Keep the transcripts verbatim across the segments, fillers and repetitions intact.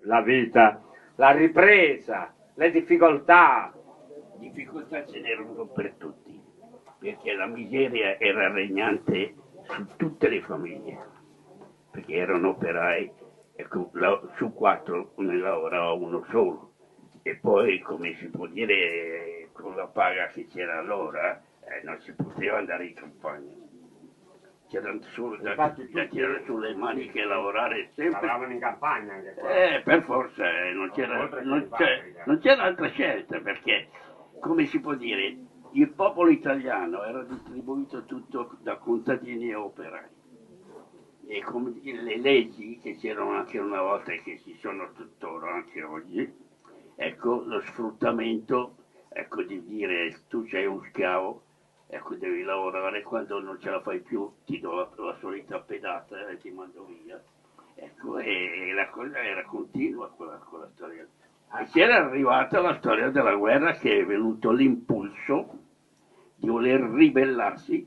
la vita, la ripresa, le difficoltà. Difficoltà ce n'erano per tutti, perché la miseria era regnante su tutte le famiglie, perché erano operai, ecco, su quattro ne lavorava uno solo, e poi, come si può dire, con la paga che c'era allora, eh, non si poteva andare in campagna. C'erano solo da, Infatti, da tirare sulle maniche e lavorare sempre. Lavoravano in campagna anche qua. Eh, per forza, eh, non c'era non non c'era altra scelta, perché, come si può dire, il popolo italiano era distribuito tutto da contadini e operai. E come dire, le leggi che c'erano anche una volta e che ci sono tuttora anche oggi, ecco, lo sfruttamento, ecco, di dire tu sei un schiavo, ecco, devi lavorare, quando non ce la fai più ti do la, la solita pedata e ti mando via. Ecco, e, e la cosa era continua quella, quella storia. E c'era arrivata la storia della guerra, che è venuto l'impulso di voler ribellarsi.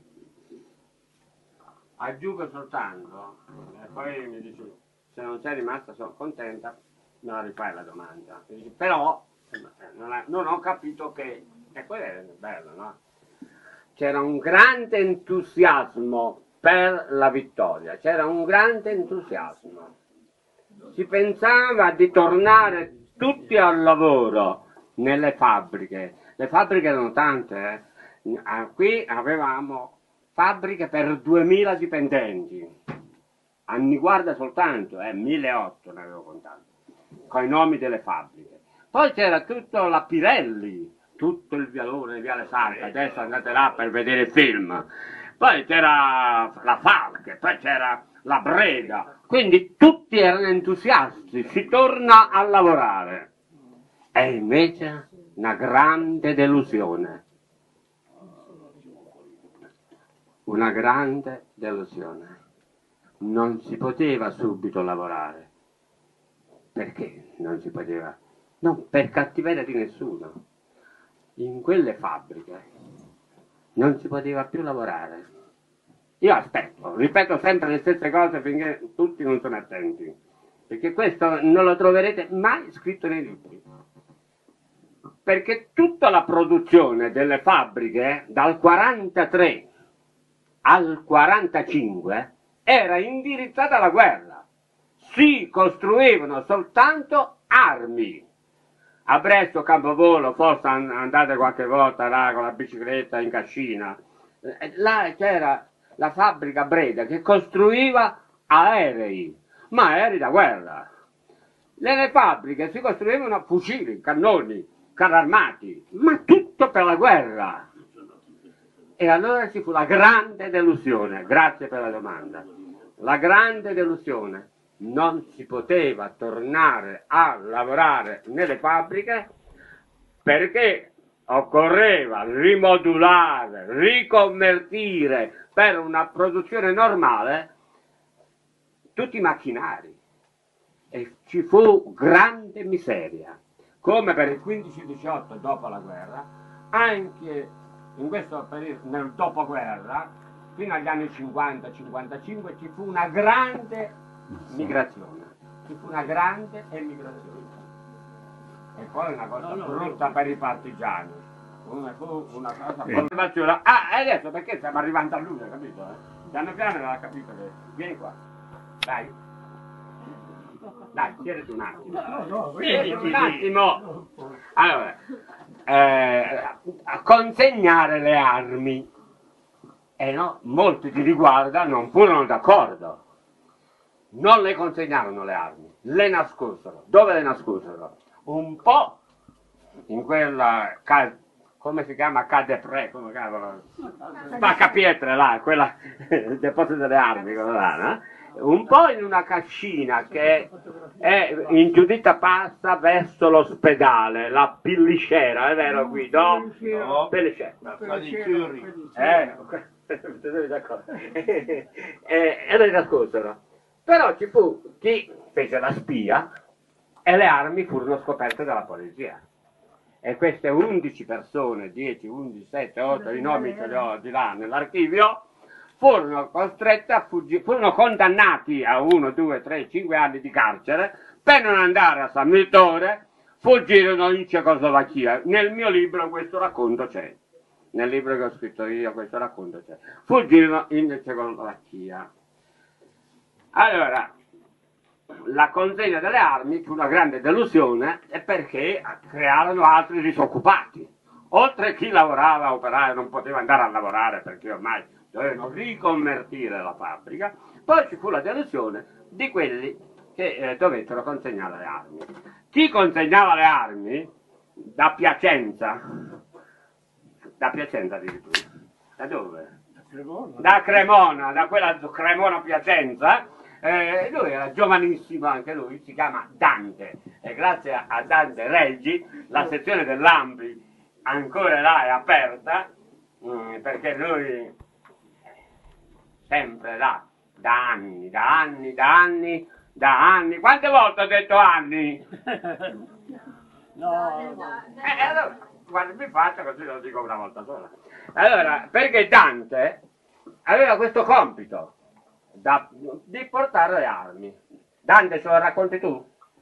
Aggiungo soltanto, e poi mi dici, se non sei rimasta sono contenta, me la rifai la domanda. Mi dici, però non, ha, non ho capito che, e quello è bello, no? C'era un grande entusiasmo per la vittoria, c'era un grande entusiasmo. Si pensava di tornare tutti al lavoro nelle fabbriche. Le fabbriche erano tante, eh? Qui avevamo fabbriche per duemila dipendenti. Anni guarda soltanto, eh, milleottocento ne avevo contato, con i nomi delle fabbriche. Poi c'era tutto la Pirelli, tutto il vialone, Viale Sarca, adesso andate là per vedere il film. Poi c'era la Falck, poi c'era la Breda, quindi tutti erano entusiasti, si torna a lavorare. E invece una grande delusione, una grande delusione. Non si poteva subito lavorare. Perché non si poteva? Non per cattiveria di nessuno. In quelle fabbriche non si poteva più lavorare. Io aspetto, ripeto sempre le stesse cose finché tutti non sono attenti, perché questo non lo troverete mai scritto nei libri. Perché tutta la produzione delle fabbriche dal quarantatré al quarantacinque era indirizzata alla guerra. Si costruivano soltanto armi. A Bresto, Campovolo, forse andate qualche volta là con la bicicletta in cascina, là c'era la fabbrica Breda che costruiva aerei, ma aerei da guerra. Nelle fabbriche si costruivano fucili, cannoni, carri armati, ma tutto per la guerra. E allora ci fu la grande delusione, grazie per la domanda, la grande delusione. Non si poteva tornare a lavorare nelle fabbriche perché occorreva rimodulare, riconvertire per una produzione normale tutti i macchinari. E ci fu grande miseria, come per il quindici diciotto dopo la guerra, anche in questo periodo, nel dopoguerra, fino agli anni cinquanta cinquantacinque, ci fu una grande migrazione, ci fu una grande emigrazione. E poi una cosa no, no, brutta no. per i partigiani, una, fu una cosa sì. Ah, e adesso perché stiamo arrivando a luglio, capito? Eh? Piano piano l'ha capito che... Vieni qua, dai. Dai, tieniti un attimo. No, no, tieniti un attimo. Allora, eh, a consegnare le armi. E no, molti ti riguarda non furono d'accordo. Non le consegnarono le armi, le nascosero. Dove le nascosero? Un po' in quella, come si chiama, Cadepre, come si chiama? Spaccapietre là, quella, il deposito delle armi, quella là, no? Un po' in una cascina che è in Giuditta Passa verso l'ospedale, la Pillicera, è vero Guido? No, Pellicera. Eh, d'accordo. E le nascosero. Però ci fu chi fece la spia e le armi furono scoperte dalla polizia. E queste undici persone, dieci, undici, sette, otto, i nomi ce li ho di là nell'archivio, furono costrette a fuggire, furono condannati a uno, due, tre, cinque anni di carcere per non andare a San Vittore, fuggirono in Cecoslovacchia. Nel mio libro questo racconto c'è, nel libro che ho scritto io questo racconto c'è. Fuggirono in Cecoslovacchia. Allora, la consegna delle armi fu una grande delusione perché crearono altri disoccupati. Oltre chi lavorava, operaio, non poteva andare a lavorare perché ormai dovevano riconvertire la fabbrica, poi ci fu la delusione di quelli che eh, dovettero consegnare le armi. Chi consegnava le armi da Piacenza, da Piacenza addirittura, da dove? Da Cremona, da, Cremona, da quella Cremona Piacenza, eh, lui era giovanissimo, anche lui, si chiama Dante, e grazie a Dante Reggi la sezione dell'A M P I ancora là è aperta, mh, perché lui sempre là, da anni, da anni, da anni, da anni. Quante volte ho detto anni? No. Eh, allora, guarda, mi faccio così lo dico una volta sola. Allora, perché Dante aveva questo compito da, di portare le armi. Dante, ce lo racconti tu?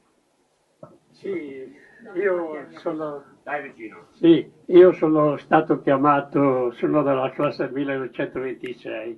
Sì, io sono... Dai vicino. Sì, io sono stato chiamato, sono della classe millenovecentoventisei.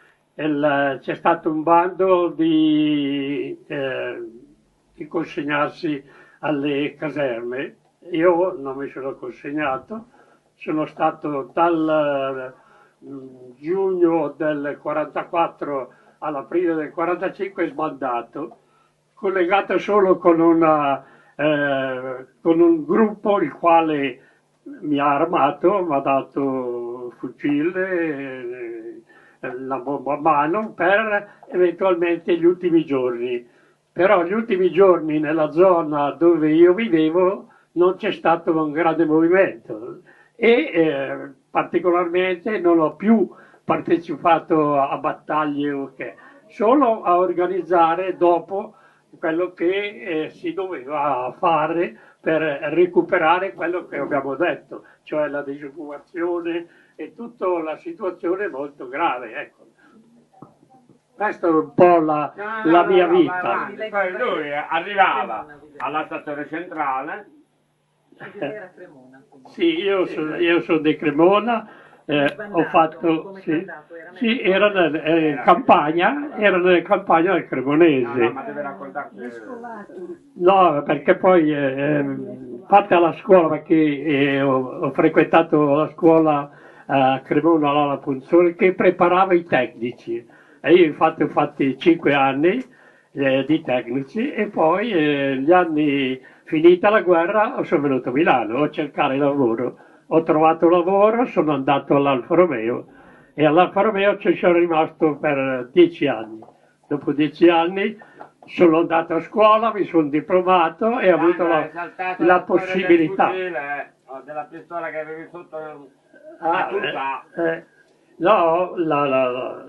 C'è stato un bando di, eh, di consegnarsi alle caserme. Io non mi sono consegnato, sono stato dal mm, giugno del quarantaquattro all'aprile del quarantacinque sbandato, collegato solo con una... Eh, con un gruppo il quale mi ha armato, mi ha dato fucile, eh, la bomba a mano per eventualmente gli ultimi giorni. Però gli ultimi giorni nella zona dove io vivevo non c'è stato un grande movimento e eh, particolarmente non ho più partecipato a battaglie o che, solo a organizzare dopo quello che eh, si doveva fare per recuperare quello che abbiamo detto, cioè la disoccupazione e tutta la situazione molto grave. Ecco. Questa è un po' la, no, no, la no, mia no, vita. No, poi lui arrivava alla stazione centrale. Era Cremona. Sì, io sono, io sono di Cremona. Eh, ho fatto, sì, sì, era nel, eh, in campagna, era nelle campagne del Cremonese. No, no, ma deve raccontarci. No, perché poi, eh, fatta la scuola, perché eh, ho, ho frequentato la scuola a Cremona, alla Punzone, che preparava i tecnici. E io infatti ho fatto cinque anni eh, di tecnici e poi eh, gli anni, finita la guerra, sono venuto a Milano a cercare lavoro. Ho trovato lavoro, sono andato all'Alfa Romeo e all'Alfa Romeo ci sono rimasto per dieci anni. Dopo dieci anni sono andato a scuola, mi sono diplomato e ho avuto la, la possibilità. Del fucile, o della pistola che avevi sotto Ah, la eh, eh, no, la, la, la,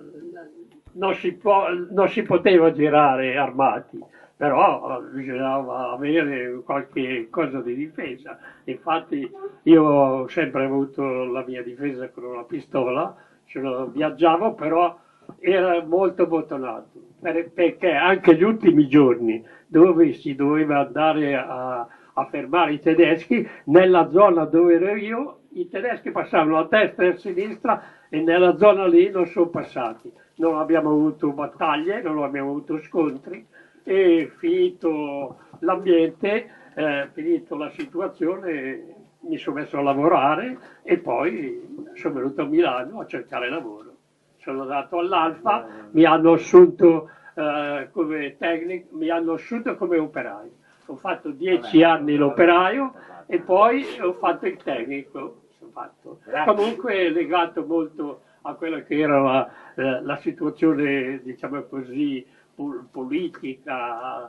non, si può, non si poteva girare armati, però bisognava avere qualche cosa di difesa. Infatti io ho sempre avuto la mia difesa con una pistola, sono, viaggiavo, però era molto bottonato, per, perché anche gli ultimi giorni dove si doveva andare a, a fermare i tedeschi, nella zona dove ero io, i tedeschi passavano a destra e a sinistra e nella zona lì non sono passati. Non abbiamo avuto battaglie, non abbiamo avuto scontri e finito l'ambiente, eh, finito la situazione, mi sono messo a lavorare e poi sono venuto a Milano a cercare lavoro. Sono andato all'Alfa, mi hanno assunto eh, come tecnico, mi hanno assunto come operaio. Ho fatto dieci anni l'operaio e poi ho fatto il tecnico. Fatto. Comunque è legato molto a quella che era la, eh, la situazione, diciamo così, pol- politica,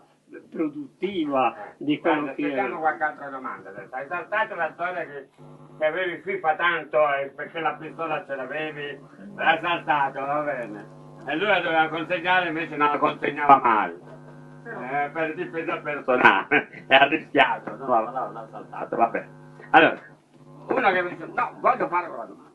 produttiva di quello Guarda, che sentiamo era. qualche altra domanda. Hai saltato la storia che, che avevi FIFA tanto e perché la pistola ce l'avevi, l'hai saltato, va bene. E lui la doveva consegnare, invece non la consegnava mai. Eh, per difesa personale. E ha rischiato. No, no, no, l'ha saltato, va bene. Allora, uno che mi dice, no, voglio fare una domanda.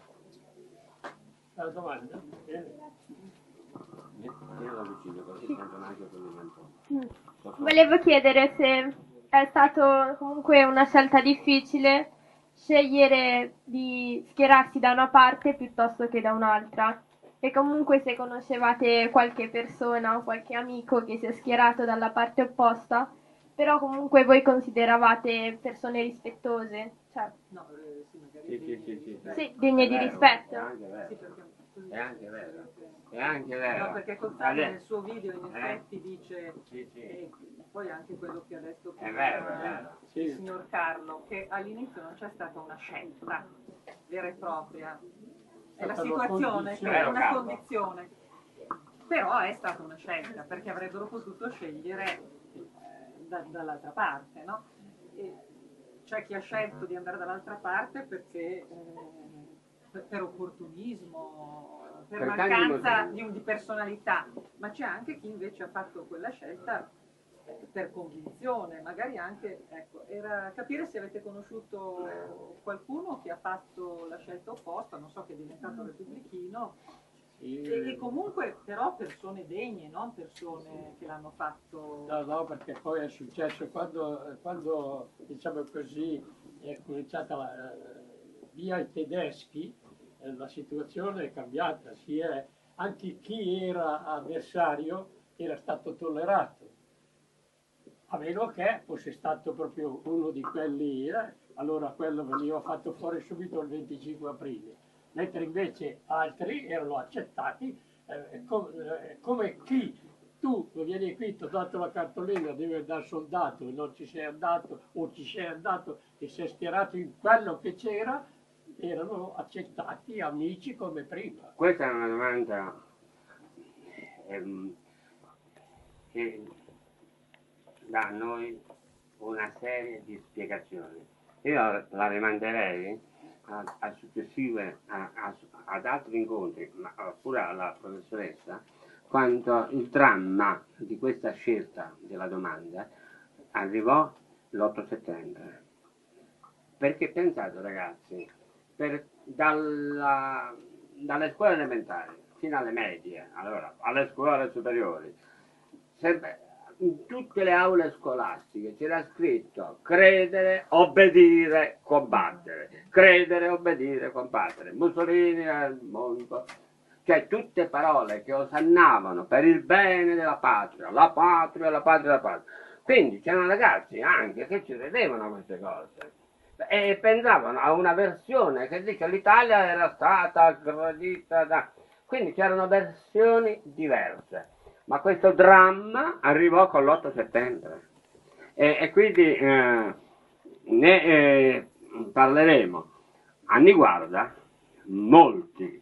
La domanda? Io lo vicino, così sento anche quelli Volevo chiedere se è stato comunque una scelta difficile scegliere di schierarsi da una parte piuttosto che da un'altra. E comunque se conoscevate qualche persona o qualche amico che si è schierato dalla parte opposta, però comunque voi consideravate persone rispettose, cioè No, eh, sì, magari Sì, sì, degne sì, di sì, rispetto. sì, degne È di vero, rispetto. È anche vero. Sì, perché così- È anche vero. È anche vero. No, perché Cozzano Allora, nel suo video in eh? effetti dice, Sì, sì. e poi anche quello che ha detto È prima vero, è vero. il signor Carlo, che all'inizio non c'è stata una scelta vera e propria, è la stata una situazione, condizione. è Vero, una Carlo? condizione, però è stata una scelta perché avrebbero potuto scegliere eh, da- dall'altra parte, no? E c'è chi ha scelto di andare dall'altra parte perché eh, per, per opportunismo, per, Per mancanza tanti di, un- di personalità, ma c'è anche chi invece ha fatto quella scelta eh, per convinzione, magari anche, ecco, era capire se avete conosciuto qualcuno che ha fatto la scelta opposta, non so, che è diventato repubblichino, e, e comunque però persone degne, non persone che l'hanno fatto. No, no, perché poi è successo quando, quando diciamo così, è cominciata la, via i tedeschi, eh, la situazione è cambiata, si è, anche chi era avversario era stato tollerato, a meno che fosse stato proprio uno di quelli, eh, allora quello veniva fatto fuori subito il venticinque aprile, mentre invece altri erano accettati eh, com- eh, come chi tu vieni qui, ti ho dato la cartolina, devi andare soldato e non ci sei andato, o ci sei andato e sei schierato in quello che c'era, erano accettati amici come prima. Questa è una domanda ehm, che dà a noi una serie di spiegazioni. Io la rimanderei a, a successive, a, a, ad altri incontri, ma pure alla professoressa, quando il dramma di questa scelta della domanda arrivò l'otto settembre. Perché pensate ragazzi, per, dalla, dalle scuole elementari fino alle medie, allora, alle scuole superiori, sempre, in tutte le aule scolastiche c'era scritto credere, obbedire, combattere. Credere, obbedire, combattere. Mussolini al mondo. Cioè tutte parole che osannavano per il bene della patria, la patria, la patria, la patria. Quindi c'erano ragazzi anche che ci credevano a queste cose e pensavano a una versione che dice l'Italia era stata aggredita da... Quindi c'erano versioni diverse, ma questo dramma arrivò con l'otto settembre e, e quindi eh, ne eh, parleremo. Anni guarda, molti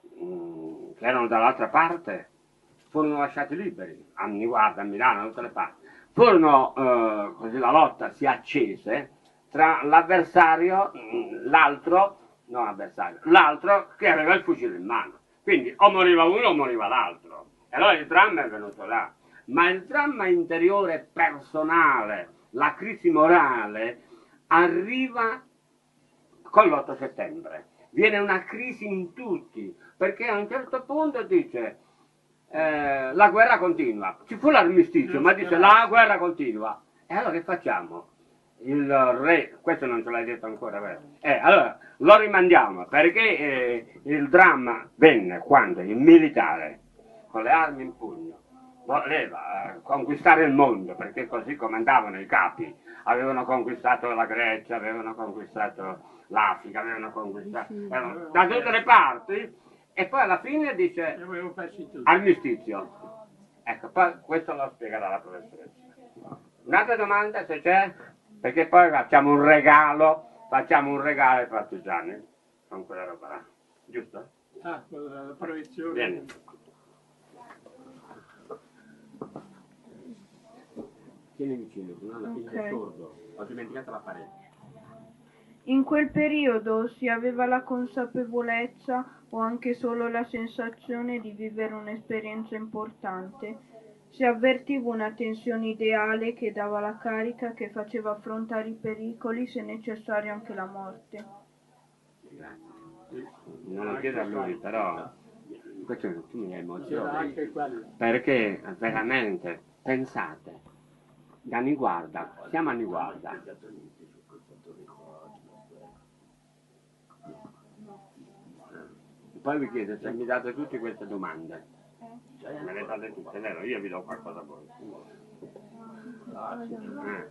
mh, che erano dall'altra parte furono lasciati liberi, anni guarda a Milano, da tutte le parti. Furono, eh, così la lotta si accese tra l'avversario, l'altro, non avversario, l'altro che aveva il fucile in mano. Quindi o moriva uno o moriva l'altro. E allora il dramma è venuto là. Ma il dramma interiore personale, la crisi morale, arriva con l'otto settembre. Viene una crisi in tutti, perché a un certo punto dice eh, la guerra continua. Ci fu l'armistizio, ma dice la guerra continua. E allora che facciamo? Il re, questo non ce l'hai detto ancora, vero? Eh, allora lo rimandiamo perché eh, il dramma venne quando il militare con le armi in pugno voleva eh, conquistare il mondo, perché così comandavano i capi, avevano conquistato la Grecia, avevano conquistato l'Africa, avevano conquistato erano da tutte le parti, e poi alla fine dice armistizio. Ecco, poi questo lo spiegherà la professoressa. Un'altra domanda se c'è? Perché poi facciamo un regalo, facciamo un regalo ai partigiani con quella roba là, giusto? Ah, con la proiezione. Vieni. Tieni vicino, no? La figlia è sordo, ho dimenticato la parete. In quel periodo si aveva la consapevolezza o anche solo la sensazione di vivere un'esperienza importante. Si avvertiva una tensione ideale che dava la carica che faceva affrontare i pericoli, se necessario anche la morte. Grazie. Non lo chiedo a lui, però questo tu mi emozioni, anche quello. perché veramente, pensate, da Niguarda, siamo a Niguarda. Poi vi chiedo se mi date tutte queste domande. Me le date tutte, vero? Io vi do qualcosa a voi. Eh.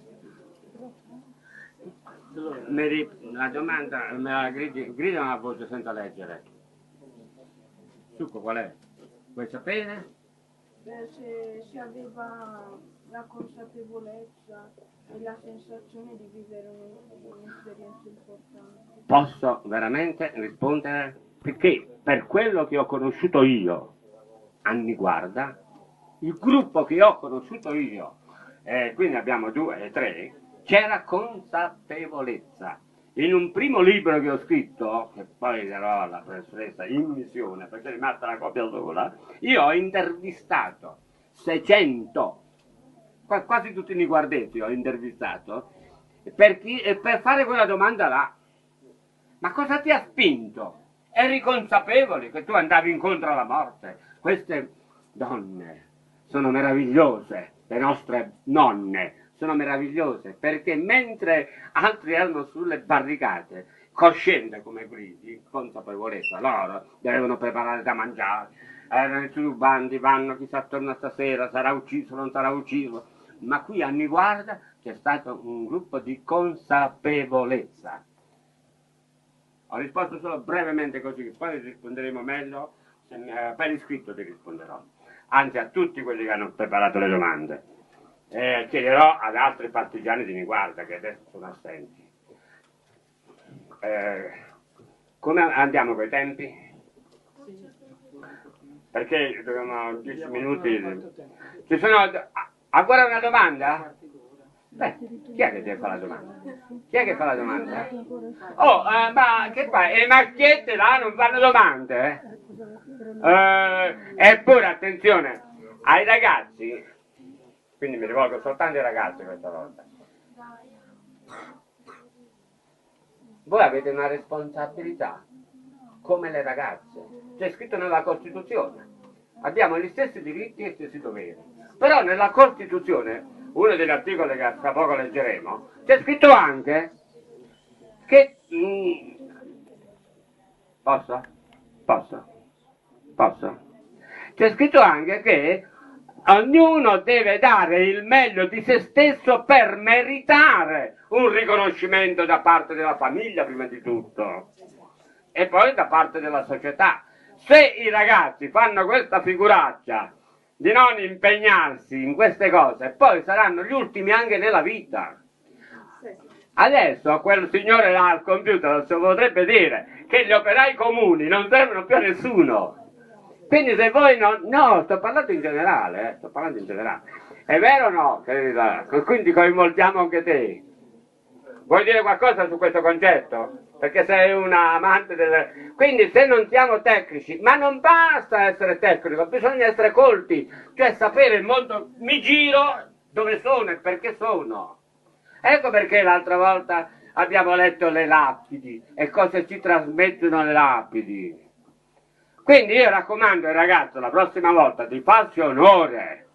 Mi ri- la domanda me la gridi, grida una voce senza leggere. Succo qual è? Vuoi sapere? Beh, se si aveva la consapevolezza e la sensazione di vivere un- un'esperienza importante. Posso veramente rispondere? Perché per quello che ho conosciuto io, anni guarda, il gruppo che ho conosciuto io, eh, quindi abbiamo due e tre, c'era consapevolezza. In un primo libro che ho scritto, che poi darò alla professoressa in missione, perché è rimasta la copia sola, io ho intervistato seicento, qua- quasi tutti i niguardetti ho intervistato, per, chi, e per fare quella domanda là. Ma cosa ti ha spinto? Eri consapevole che tu andavi incontro alla morte? Queste donne sono meravigliose, le nostre nonne sono meravigliose, perché mentre altri erano sulle barricate, cosciente come gridi, consapevolezza, loro dovevano preparare da mangiare, erano i turbandi, vanno chissà torna stasera, sarà ucciso, non sarà ucciso, ma qui a Niguarda c'è stato un gruppo di consapevolezza. Ho risposto solo brevemente così, poi risponderemo meglio, se mi- eh, per iscritto ti risponderò, anzi a tutti quelli che hanno preparato le domande. Eh, chiederò ad altri partigiani di Niguarda che adesso sono assenti. Eh, come andiamo coi tempi? Perché dobbiamo dieci minuti. Ci sono a- ancora una domanda? Beh, chi è che deve fare la domanda? Chi è che fa la domanda? Oh, eh, ma che fai? E le macchiette là non fanno domande? Eh? Eh, eppure, attenzione, ai ragazzi, quindi mi rivolgo soltanto ai ragazzi questa volta, voi avete una responsabilità, come le ragazze. C'è scritto nella Costituzione. Abbiamo gli stessi diritti e gli stessi doveri. Però nella Costituzione, uno degli articoli che tra poco leggeremo, c'è scritto anche che... Mm, posso? Posso? Posso? C'è scritto anche che ognuno deve dare il meglio di se stesso per meritare un riconoscimento da parte della famiglia prima di tutto e poi da parte della società. Se i ragazzi fanno questa figuraccia di non impegnarsi in queste cose, poi saranno gli ultimi anche nella vita. Adesso a quel signore là al computer si potrebbe dire che gli operai comuni non servono più a nessuno. Quindi se voi non... No, sto parlando in generale, eh, sto parlando in generale. È vero o no? Che- Quindi coinvolgiamo anche te. Vuoi dire qualcosa su questo concetto? Perché sei una amante del... Quindi se non siamo tecnici, ma non basta essere tecnico, bisogna essere colti, cioè sapere il mondo, mi giro dove sono e perché sono. Ecco perché l'altra volta abbiamo letto le lapidi e cosa ci trasmettono le lapidi. Quindi io raccomando ai ragazzi la prossima volta di farsi onore.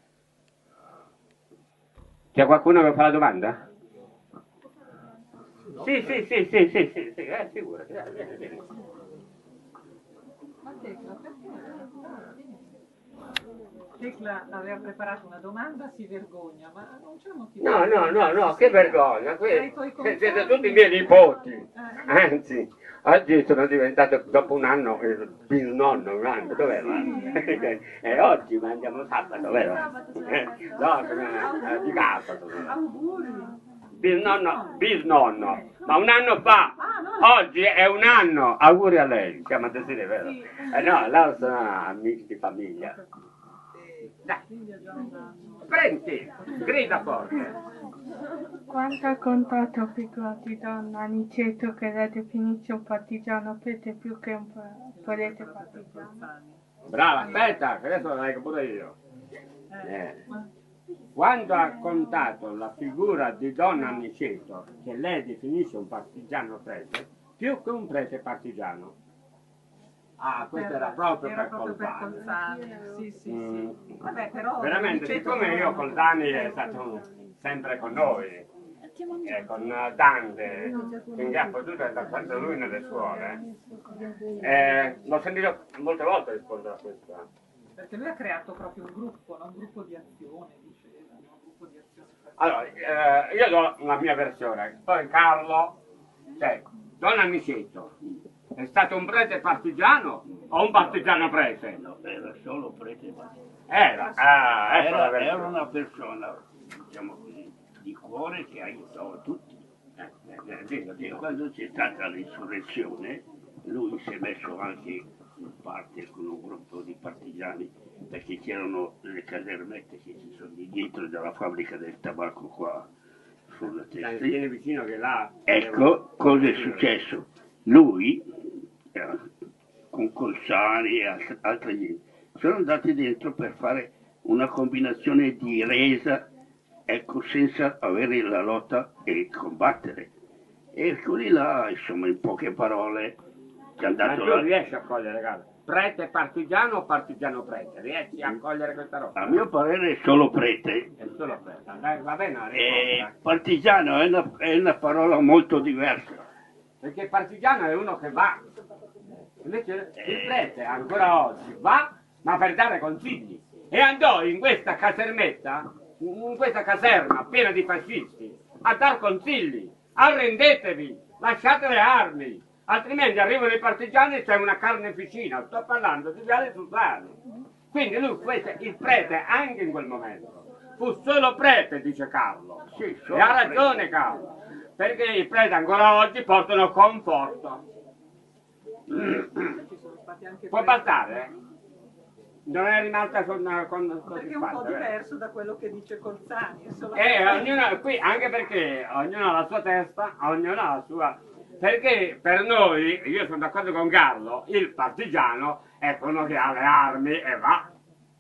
C'è qualcuno che fa la domanda? Sì, sì, sì, sì, sì, sì, sì, eh, figurati. eh, vieni, vieni. Ma Tecla, perché? Tecla aveva preparato una domanda, si vergogna, ma non c'è motivo. No, no, no, no, che vergogna. Tra i Que- tuoi se- Siete compagni- tutti miei nipoti. Eh. Anzi, oggi sono diventato dopo un anno il bisnonno, un anno, dov'è? E oggi mangiamo sabato, vero? Eh, no, sono, eh, di casa. sono. Auguri. Bisnonno, bisnonno, ma un anno fa, oggi è un anno, auguri a lei, siamo a Desire, vero? Eh no, loro sono amici di famiglia. Dai, prendi, grida forte. Quanto ha contato figura di donna Aniceto che la definisce un partigiano prete più che un po- prete partigiano? Brava, aspetta, che adesso lo leggo pure io. Eh. Quando ha contato la figura di donna Aniceto, che lei definisce un partigiano prete, più che un prete partigiano. Ah, questo era proprio Era per proprio per Colzani. Colzani. Sì, sì, Mm. sì. Vabbè, però Veramente, Aniceto siccome io non- Colzani è stato un, sempre con noi, eh, con Dante, finché ha potuto, è sempre lui nelle scuole. Eh, l'ho sentito molte volte rispondere a questo. eh. Perché lui ha creato proprio un gruppo, no? Un gruppo di azione, diceva, no? Un gruppo di azione. Allora, eh, io do la mia versione, poi Carlo, cioè, Don Aniceto, è stato un prete partigiano o un partigiano prete? No, era solo prete partigiano. Era, ah, ecco la Era, versione. era una persona, diciamo così, di cuore che aiutava tutti. Eh, eh, eh, dillo, E dillo. quando c'è stata l'insurrezione, lui si è messo anche in parte con un gruppo di partigiani, perché c'erano le casermette che ci sono di dietro della fabbrica del tabacco qua sulla Dai, testa. vieni vicino che là... Ecco cosa è successo. Lui, eh, con Colsani e alt- altra gente, sono andati dentro per fare una combinazione di resa, ecco, senza avere la lotta e combattere. E quelli là, insomma, in poche parole, ci è Ma andato tu là. riesci a cogliere, guarda, prete partigiano o partigiano prete? Riesci a cogliere questa roba? A mio parere è solo prete. È solo prete. Dai, va bene, E risposta. partigiano è una, è una parola molto diversa. Perché il partigiano è uno che va. Invece il prete ancora oggi va, ma per dare consigli. E andò in questa casermetta, in questa caserma piena di fascisti, a dar consigli. Arrendetevi, lasciate le armi, altrimenti arrivano i partigiani e c'è una carneficina. Sto parlando di Viale Susani. Quindi lui, questo, il prete, anche in quel momento, fu solo prete, dice Carlo. Sì, solo E ha ragione prete. Carlo, perché i preti ancora oggi portano conforto. Ci sono stati anche Può preti- bastare, eh? Non è rimasta con, con, con Perché è un po' diverso da quello che dice Colzani. è solo- E ognuno, qui, anche perché ognuno ha la sua testa, ognuno ha la sua... Perché per noi, io sono d'accordo con Carlo, il partigiano è quello che ha le armi e va.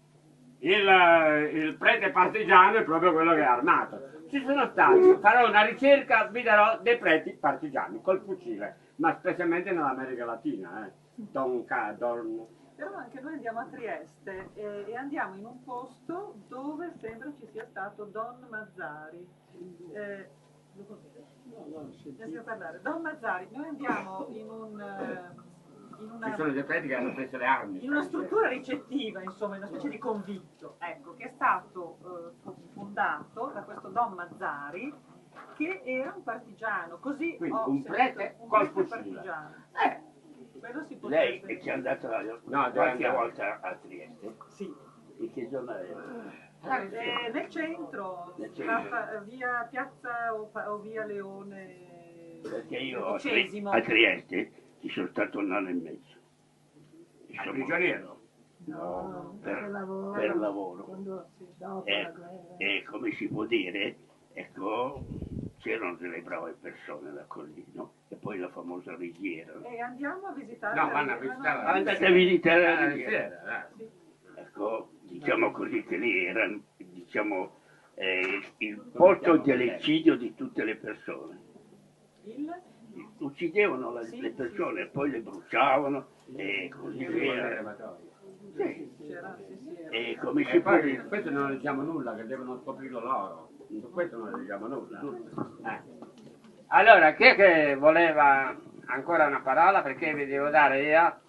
Il, eh, il prete partigiano è proprio quello che è armato. Ci sono stati, farò una ricerca, vi darò dei preti partigiani col fucile, ma specialmente nell'America Latina, eh. Don, Ca- Don, Però anche noi andiamo a Trieste e, e andiamo in un posto dove sembra ci sia stato Don Mazzari. Eh, lo conoscete? Sentiamo parlare. Don Mazzari, noi andiamo in un... eh, in ci una, sono dei preti che hanno preso le armi. in una struttura ricettiva, insomma, in una specie di convitto, ecco, che è stato eh, fondato da questo Don Mazzari, che era un partigiano, così Quindi ho un sentito- prete un col prete fucile. partigiano. Eh, Quello si Lei potrebbe... è che è andata No, qualche deve andare. volta a Trieste. Sì. E che giornale era? Eh, nel centro, Nel centro. tra fa- via Piazza o, pa- o via Leone Perché io a, Tri- dodicesimo. a Trieste ci sono stato un anno e mezzo. a Insomma, prigioniero. no, per, per lavoro. E, e come si può dire, ecco, c'erano delle brave persone da così, no? E poi la famosa riviera. E andiamo a visitare No, la vanno a riviera, visitare no, la Andate a visitare la Eh, riviera. sì, eh. Ecco, diciamo così che lì era, diciamo, eh, il posto dell'eccidio di tutte le persone. il- Uccidevano la- Sì, le sì, persone, sì. poi le bruciavano e così via. Sì. c'era, sì, sì, era- E come E si può poi dire? questo non ne diciamo nulla, che devono scoprirlo loro. Su questo non ne diciamo nulla. Eh. Allora, chi è che voleva ancora una parola? Perché vi devo dare io